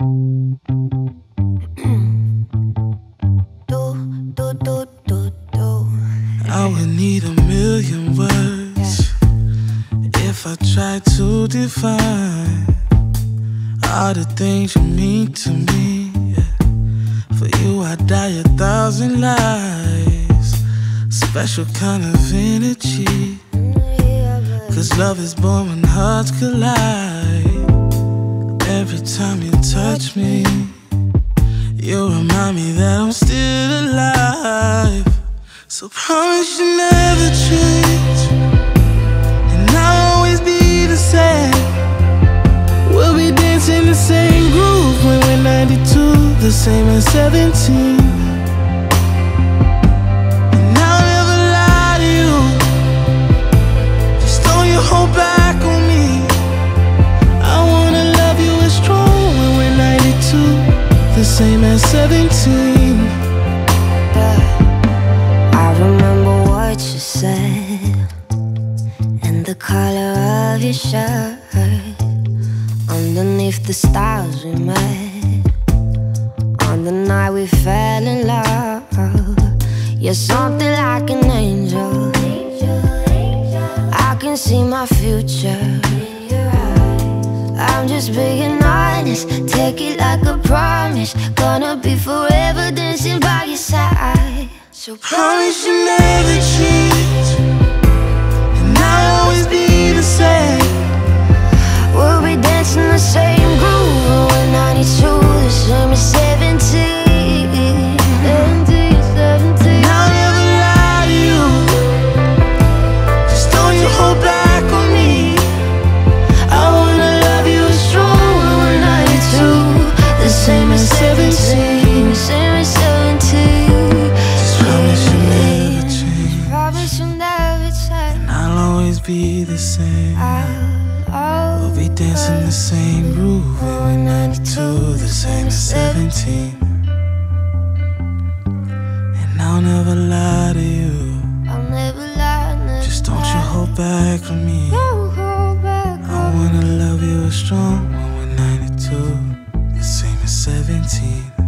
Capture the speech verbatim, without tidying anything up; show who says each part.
Speaker 1: I would need a million words if I tried to define all the things you mean to me. For you I'd die a thousand lives. Special kind of energy, 'cause love is born when hearts collide. Every time you touch me, you remind me that I'm still alive. So promise you'll never change, and I'll always be the same. We'll be dancing the same groove when we're ninety-two, the same as seventeen. And I'll never lie to you, just don't you hold back on me. I wanna love you as strong when we're ninety-two, the same as seventeen.
Speaker 2: I remember what you said and the color of your shirt. Underneath the stars we met on the night we fell in love. You're something like an angel. I can see my future. I'm just being honest, take it like a promise. Gonna be forever dancing by your side. So
Speaker 1: promise you'll never change, and I'll always be the same.
Speaker 2: We'll be dancing the same groove when we're ninety-two, the same as seventeen. seventeen, seventeen.
Speaker 1: And I'll never lie to you, just don't you hold back on me. I wanna love you as strong when we're ninety-two, the same as seventeen.
Speaker 2: Same as seventeen.
Speaker 1: Just promise you'll never change,
Speaker 2: Promise you'll never change.
Speaker 1: and I'll always be the same. We'll be dancing the same groove when we're ninety-two, the same as seventeen. And I'll never lie to you,
Speaker 2: I'll never lie, never
Speaker 1: just don't you hold back on me.
Speaker 2: Don't hold back.
Speaker 1: I wanna love you as strong when we're ninety-two, the same as seventeen.